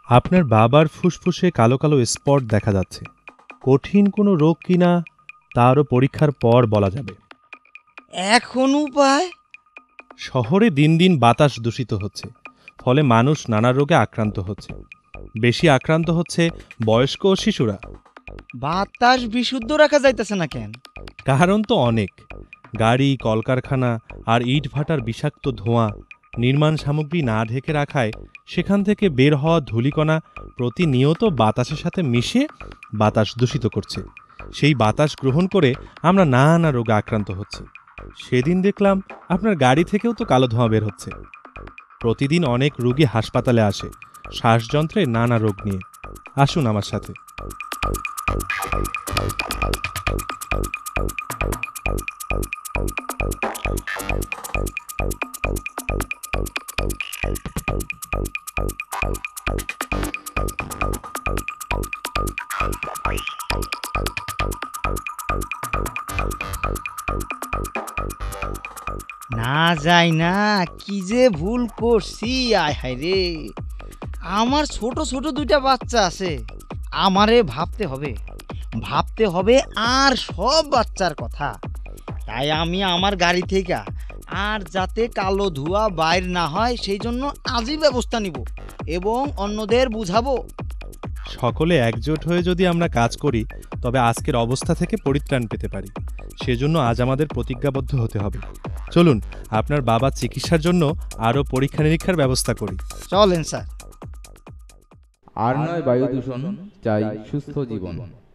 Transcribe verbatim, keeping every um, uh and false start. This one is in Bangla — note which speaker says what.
Speaker 1: আপনার বাবার ফুসফুসে কালো কালো স্পট দেখা যাচ্ছে। কঠিন কোনো রোগ কিনা তারও পরীক্ষার পর বলা যাবে।
Speaker 2: এখন উপায়?
Speaker 1: শহরে দিন দিন বাতাস দূষিত হচ্ছে, ফলে মানুষ নানা রোগে আক্রান্ত হচ্ছে। বেশি আক্রান্ত হচ্ছে বয়স্ক ও শিশুরা।
Speaker 2: বাতাস বিশুদ্ধ রাখা যাইতেছে না কেন?
Speaker 1: কারণ তো অনেক। গাড়ি, কলকারখানা আর ইট ভাটার বিষাক্ত ধোঁয়া, নির্মাণ সামগ্রী না ঢেকে রাখায় সেখান থেকে বের হওয়া ধূলিকণা প্রতিনিয়ত বাতাসের সাথে মিশে বাতাস দূষিত করছে। সেই বাতাস গ্রহণ করে আমরা নানা রোগে আক্রান্ত হচ্ছি। সেদিন দেখলাম আপনার গাড়ি থেকেও তো কালো ধোঁয়া বের হচ্ছে। প্রতিদিন অনেক রোগী হাসপাতালে আসে শ্বাসযন্ত্রে নানা রোগ নিয়ে। আসুন আমার সাথে।
Speaker 2: না যাই না, কি যে ভুল করছি। আয় হায় রে, আমার ছোট ছোট দুইটা বাচ্চা আছে, আমারে ভাবতে হবে ভাবতে হবে আর সব বাচ্চার কথা। তাই আমি আমার গাড়ি থেকে আর যাতে কালো ধোঁয়া বাইর না হয় সেই জন্য আজই ব্যবস্থা নিব এবং অন্যদের বুঝাবো।
Speaker 1: সকলে একজোট হয়ে যদি আমরা কাজ করি, তবে আজকের অবস্থা থেকে পরিত্রাণ পেতে পারি। সেজন্য আজ আমাদের প্রতিজ্ঞাবদ্ধ হতে হবে। চলুন আপনার বাবার চিকিৎসার জন্য আরও পরীক্ষা নিরীক্ষার ব্যবস্থা করি।
Speaker 2: চলেন স্যার।
Speaker 3: আর নয় বায়ু দূষণ, চাই সুস্থ জীবন।